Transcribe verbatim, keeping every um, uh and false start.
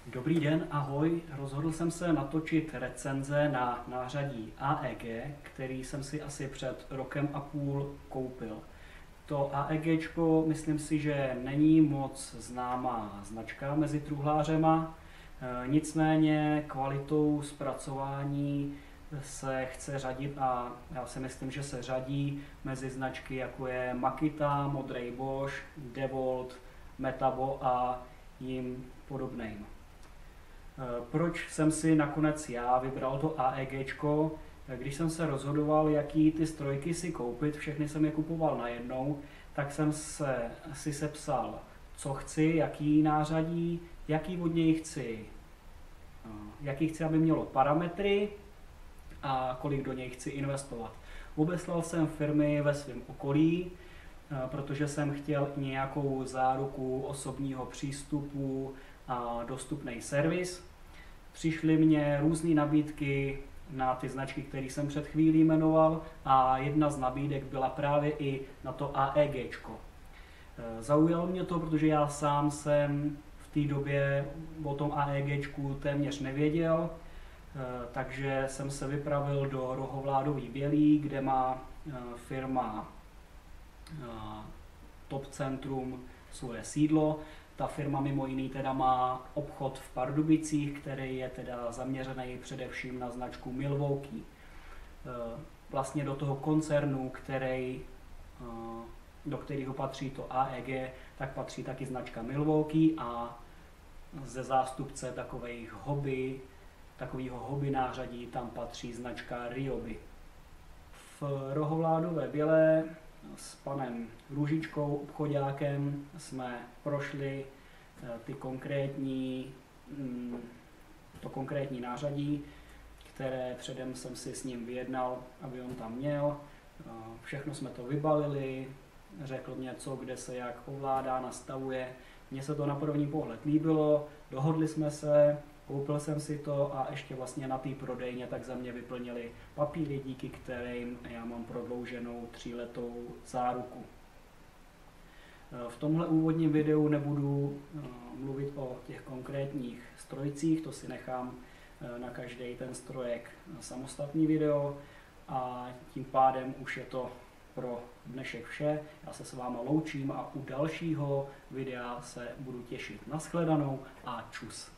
Dobrý den, ahoj. Rozhodl jsem se natočit recenze na nářadí A E G, který jsem si asi před rokem a půl koupil. To AEGčko, myslím si, že není moc známá značka mezi truhlářema, nicméně kvalitou zpracování se chce řadit a já si myslím, že se řadí mezi značky jako je Makita, Modrý Bosch, DeWalt, Metabo a jim podobným. Proč jsem si nakonec já vybral to AEGčko? Když jsem se rozhodoval, jaký ty strojky si koupit, všechny jsem je kupoval najednou, tak jsem se, si sepsal, co chci, jaký nářadí, jaký od něj chci, jaký chci, aby mělo parametry a kolik do něj chci investovat. Obeslal jsem firmy ve svém okolí, protože jsem chtěl nějakou záruku osobního přístupu a dostupný servis. Přišly mě různé nabídky na ty značky, které jsem před chvílí jmenoval, a jedna z nabídek byla právě i na to AEGčko. Zaujalo mě to, protože já sám jsem v té době o tom AEGčku téměř nevěděl, takže jsem se vypravil do Rohovládový Bělý, kde má firma Top Centrum svoje sídlo. Ta firma mimo jiný teda má obchod v Pardubicích, který je teda zaměřený především na značku Milwaukee. Vlastně do toho koncernu, který, do kterého patří to A E G, tak patří taky značka Milwaukee a ze zástupce takových hobby, takového hobby nářadí tam patří značka Ryobi. V Rohovládové Bělé s panem Růžičkou, obchodákem, jsme prošli ty konkrétní, to konkrétní nářadí, které předem jsem si s ním vyjednal, aby on tam měl. Všechno jsme to vybalili, řekl mě, co kde se jak ovládá, nastavuje. Mně se to na první pohled líbilo, dohodli jsme se, koupil jsem si to a ještě vlastně na té prodejně tak za mě vyplnili papíry, díky kterým já mám prodlouženou tříletou záruku. V tomhle úvodním videu nebudu mluvit o těch konkrétních strojcích, to si nechám na každý ten strojek samostatný video a tím pádem už je to pro dnešek vše. Já se s váma loučím a u dalšího videa se budu těšit. Nashledanou a čus.